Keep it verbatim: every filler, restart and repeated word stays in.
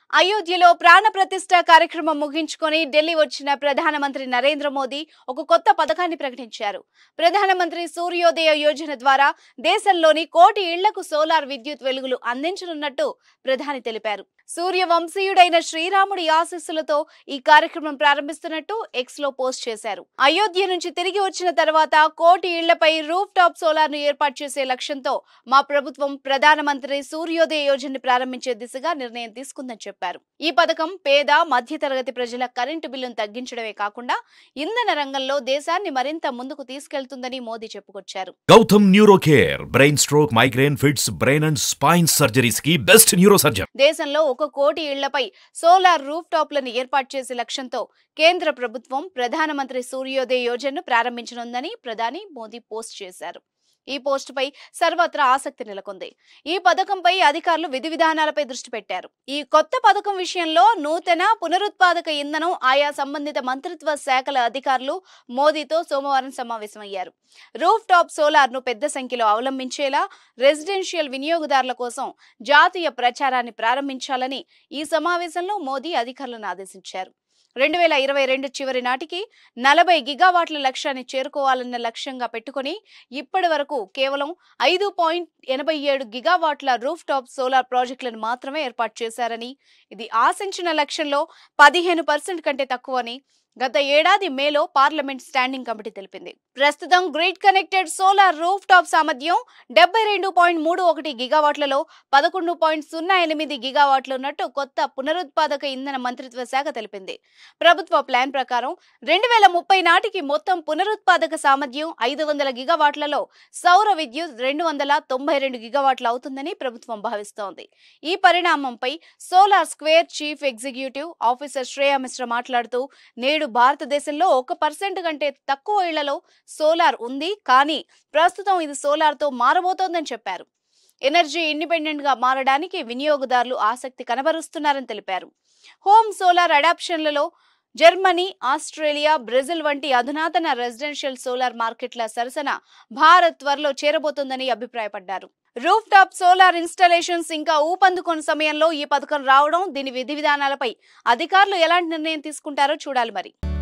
అయోధ్యలో ప్రాణ ప్రతిష్ఠ కార్యక్రమం ముగించుకొని ఢిల్లీ వచ్చిన ప్రధానమంత్రి నరేంద్ర మోదీ ఒక కొత్త పథకాన్ని ప్రకటించారు. ప్రధానమంత్రి సూర్యోదయ యోజన ద్వారా దేశంలోని కోటి ఇళ్లకు సోలార్ విద్యుత్ వెలుగులు అందించనున్నట్టు ప్రధాని తెలిపారు. సూర్యవంశీయుడైన శ్రీరాముడి ఆశీస్సులతో ఈ కార్యక్రమం ప్రారంభిస్తున్నట్టు ఎక్స్ లో పోస్ట్ చేశారు. అయోధ్య నుంచి తిరిగి వచ్చిన తర్వాత కోటి ఇళ్లపై రూఫ్ టాప్ సోలార్ ను ఏర్పాటు చేసే లక్ష్యంతో మా ప్రభుత్వం ప్రధానమంత్రి సూర్యోదయ యోజనని ప్రారంభించే దిశగా నిర్ణయం తీసుకుందని చెప్పారు. ఈ పథకం పేద మధ్యతరగతి ప్రజల కరెంటు బిల్లును తగ్గించడమే కాకుండా ఇంధన రంగంలో దేశాన్ని మరింత ముందుకు తీసుకెళ్తుందని మోదీ చెప్పుకొచ్చారు. Gautam neuro care brain stroke, migraine, fits, brain and spine surgeries కి బెస్ట్ న్యూరో సర్జన్. దేశంలో ఒక కోటి ఇళ్లపై సోలార్ రూఫ్ టాప్లను ఏర్పాటు చేసే లక్ష్యంతో కేంద్ర ప్రభుత్వం ప్రధానమంత్రి సూర్యోదయ యోజనను ప్రారంభించనుందని ప్రధాని మోదీ పోస్ట్ చేశారు. ఈ పోస్ట్ పై సర్వత్రా ఆసక్తి నెలకొంది. ఈ పథకంపై అధికారులు విధి విధానాలపై దృష్టి పెట్టారు. ఈ కొత్త పథకం విషయంలో నూతన పునరుత్పాదక ఇంధనం ఆయా సంబంధిత మంత్రిత్వ శాఖల అధికారులు మోదీతో సోమవారం సమావేశమయ్యారు. రూఫ్ టాప్ సోలార్ ను పెద్ద సంఖ్యలో అవలంబించేలా రెసిడెన్షియల్ వినియోగదారుల కోసం జాతీయ ప్రచారాన్ని ప్రారంభించాలని ఈ సమావేశంలో మోదీ అధికారులను ఆదేశించారు. రెండు వేల ఇరవై రెండు చివరి నాటికి నలభై గిగావాట్ల లక్ష్యాన్ని చేరుకోవాలన్న లక్ష్యంగా పెట్టుకుని ఇప్పటి వరకు కేవలం ఐదు పాయింట్ ఎనభై ఏడు గిగావాట్ల రూఫ్ టాప్ సోలార్ ప్రాజెక్టులను మాత్రమే ఏర్పాటు చేశారని, ఇది ఆశించిన లక్ష్యంలో పదిహేను పర్సెంట్ కంటే తక్కువని గత ఏడాది మేలో పార్లమెంట్ స్టాండింగ్ కమిటీ తెలిపింది. ప్రస్తుతం grid connected solar roof top సామర్థ్యం డెబ్బై రెండు పాయింట్ మూడు ఒకటి గిగావాట్లలో పదకొండు పాయింట్ సున్నా ఎనిమిది గిగావాట్లు ఉన్నట్టు కొత్త పునరుత్పాదక ఇంధన మంత్రిత్వ శాఖ తెలిపింది. ప్రభుత్వ ప్లాన్ ప్రకారం రెండు వేల ముప్పై నాటికి మొత్తం పునరుత్పాదక సామర్థ్యం ఐదు వందల గిగావాట్లలో సౌర విద్యుత్ రెండు వందల తొంభై రెండు గిగావాట్లు అవుతుందని ప్రభుత్వం భావిస్తోంది. ఈ పరిణామంపై solar square chief executive officer Shreya Mishra మాట్లాడుతూ, నేడు భారతదేశంలో ఒక పర్సెంట్ కంటే తక్కువ ఇళ్లలో సోలార్ ఉంది, కానీ ప్రస్తుతం ఇది సోలార్ తో మారబోతోందని చెప్పారు. ఎనర్జీ ఇండిపెండెంట్ గా మారడానికి వినియోగదారులు ఆసక్తి కనబరుస్తున్నారని తెలిపారు. హోమ్ సోలార్ అడాప్షన్లలో జర్మనీ, ఆస్ట్రేలియా, బ్రెజిల్ వంటి అధునాతన రెసిడెన్షియల్ సోలార్ మార్కెట్ల సరసన భారత్ త్వరలో చేరబోతోందని అభిప్రాయపడ్డారు. రూఫ్ టాప్ సోలార్ ఇన్స్టాలేషన్స్ ఇంకా ఊపందుకున్న సమయంలో ఈ పథకం రావడం, దీని విధి విధానాలపై అధికారులు ఎలాంటి నిర్ణయం తీసుకుంటారో చూడాలి మరి.